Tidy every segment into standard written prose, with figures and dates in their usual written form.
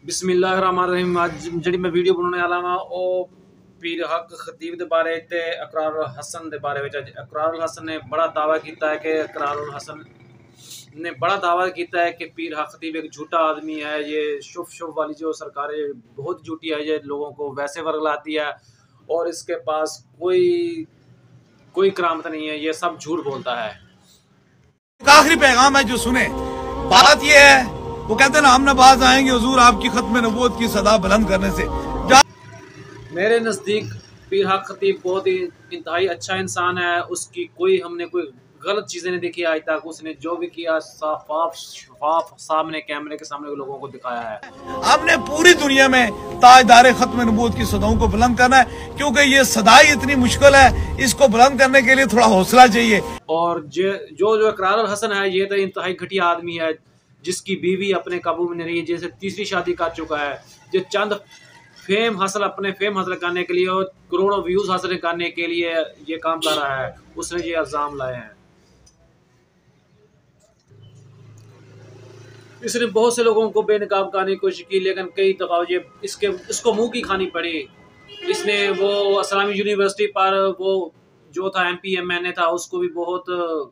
बिस्मिल्लाहिर्रहमानिर्रहीम। आज जी मैं वीडियो बनाने वाला हाँ ਉਹ पीर हक खतीब के बारे ते इकरारुल हसन के बारे में। इकरारुल हसन ने बड़ा दावा किया है कि पीर हक खतीब एक झूठा आदमी है। ये शुफ वाली जो सरकार है बहुत झूठी है। ये लोगों को वैसे वर्गलाती है और इसके पास कोई करामत नहीं है। ये सब झूठ बोलता है। आखिरी पैगाम है जो सुने, बात ये है, वो कहते हैं ना, हम नवाज आएंगे हुजूर आपकी खत्म नबूवत की सदा बुलंद करने से। मेरे नज़दीक पीर हक खतीब बहुत ही इंतहाई अच्छा इंसान है। उसकी हमने कोई गलत चीज़ें नहीं देखी आज तक। उसने जो भी किया साफ सामने कैमरे के सामने लोगों को दिखाया है। हमने पूरी दुनिया में ताजदार खत्म नबूवत की सदाओं को बुलंद करना है, क्योंकि ये सदाई इतनी मुश्किल है, इसको बुलंद करने के लिए थोड़ा हौसला चाहिए। और जो इकरारुल हसन है ये तो इंतहाई घटिया आदमी है, जिसकी बीवी अपने काबू में नहीं रही है, जैसे तीसरी शादी कर चुका है। जो चंद फेम हासिल करने के लिए और करोड़ों व्यूज हासिल करने के लिए ये काम कर रहा है। उसने ये इल्जाम लाए हैं। इसने बहुत से लोगों को बेनकाब करने की कोशिश की, लेकिन कई दफा ये इसको मुंह की खानी पड़ी। इसने वो इस्लामी यूनिवर्सिटी पर वो जो था MPMNA था, उसको भी बहुत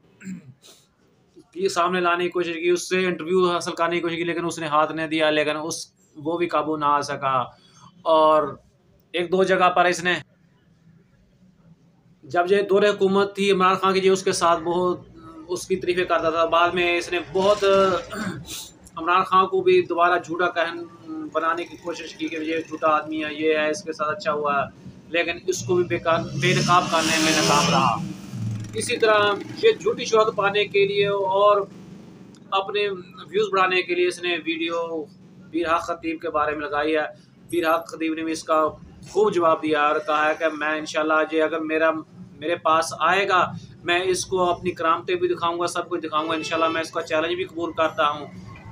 सामने लाने की कोशिश की, उससे इंटरव्यू हासिल करने की कोशिश की, लेकिन उसने हाथ नहीं दिया। लेकिन वो भी काबू ना आ सका। और एक दो जगह पर इसने, जब ये दौरे हुकूमत थी इमरान खान की, उसके साथ बहुत उसकी तारीफें करता था। बाद में इसने बहुत इमरान खान को भी दोबारा झूठा कहन बनाने की कोशिश की कि ये झूठा आदमी है, ये है, इसके साथ अच्छा हुआ है, लेकिन इसको भी बेनकाब करने में नाकाम रहा। इसी तरह ये झूठी शोहरत पाने के लिए और अपने व्यूज़ बढ़ाने के लिए इसने वीडियो पीर हक खतीब के बारे में लगाई है। पीर हक खतीब ने भी इसका खूब जवाब दिया और कहा है कि मैं इंशाल्लाह ये अगर मेरे पास आएगा, मैं इसको अपनी करामतें भी दिखाऊंगा, सब कुछ दिखाऊंगा इंशाल्लाह। मैं इसका चैलेंज भी कबूल करता हूँ।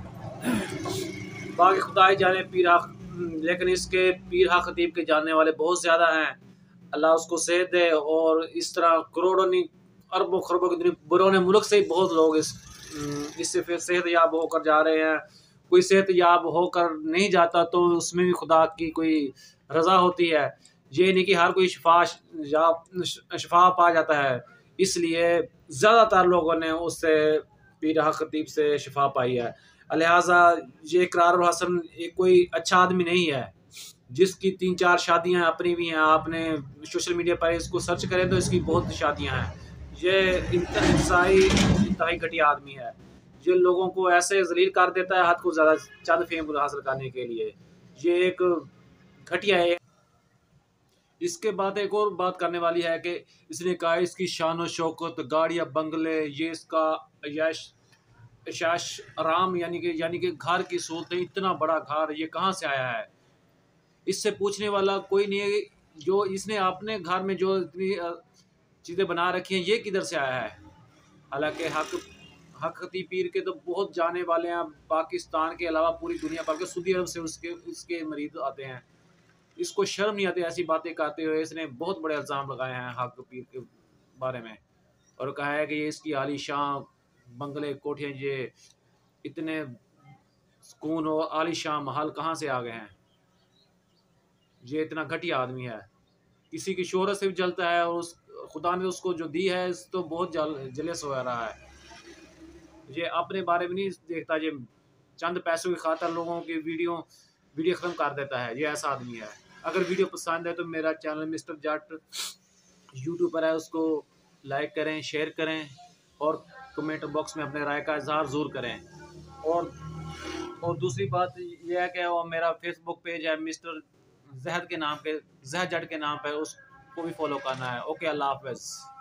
बाकी खुदा ही जाने पीर हक, लेकिन इसके पीर हक खतीब के जानने वाले बहुत ज़्यादा हैं। अल्लाह उसको सेहत दे। और इस तरह करोड़ों नहीं अरबों खरबों की बुरों मुल्क से ही बहुत लोग इससे फिर सेहत याब होकर जा रहे हैं। कोई सेहत याब होकर नहीं जाता तो उसमें भी खुदा की कोई रज़ा होती है। ये नहीं कि हर कोई शफा पा जाता है। इसलिए ज़्यादातर लोगों ने उससे पीर हक खतीब से शफा पाई है। लिहाजा ये इकरारुल हसन एक कोई अच्छा आदमी नहीं है, जिसकी 3-4 शादियां अपनी भी हैं। आपने सोशल मीडिया पर इसको सर्च करें तो इसकी बहुत शादियां हैं। ये इंतहाई घटिया आदमी है। ये लोगों को ऐसे जलील कर देता है हद को ज़्यादा चंद फेम हासिल करने के लिए। ये एक घटिया है। इसके बाद एक और बात करने वाली है कि इसने कहा इसकी शान और शौकत, गाड़ियाँ, बंगले, ये इसका यश आराम, यानी कि घर की सूरत, इतना बड़ा घर ये कहाँ से आया है। इससे पूछने वाला कोई नहीं है। जो इसने अपने घर में जो इतनी चीज़ें बना रखी हैं, ये किधर से आया है। हालांकि हक खतीब पीर के तो बहुत जाने वाले हैं। पाकिस्तान के अलावा पूरी दुनिया भर के सऊदी अरब से इसके मरीज आते हैं। इसको शर्म नहीं आती ऐसी बातें करते हुए। इसने बहुत बड़े इल्ज़ाम लगाए हैं हक पीर के बारे में और कहा है कि ये इसकी आलीशान बंगले, कोठियाँ, ये इतने सुकून और आलीशान महल कहाँ से आ गए हैं। ये इतना घटिया आदमी है, किसी की शोहरत से भी जलता है। और खुदा ने उसको जो दी है इस तो बहुत जलस हो रहा है। ये अपने बारे में नहीं देखता, ये चंद पैसों की खातर लोगों की वीडियो ख़त्म कर देता है। ये ऐसा आदमी है। अगर वीडियो पसंद है तो मेरा चैनल मिस्टर जट यूट्यूब पर है, उसको लाइक करें, शेयर करें और कमेंट बॉक्स में अपने राय का इजहार ज़रूर करें। और दूसरी बात यह है कि वो मेरा फेसबुक पेज है मिस्टर जहद के नाम पे, जहद जट के नाम पे, उसको भी फॉलो करना है। ओके, अल्लाह हाफ़िज़।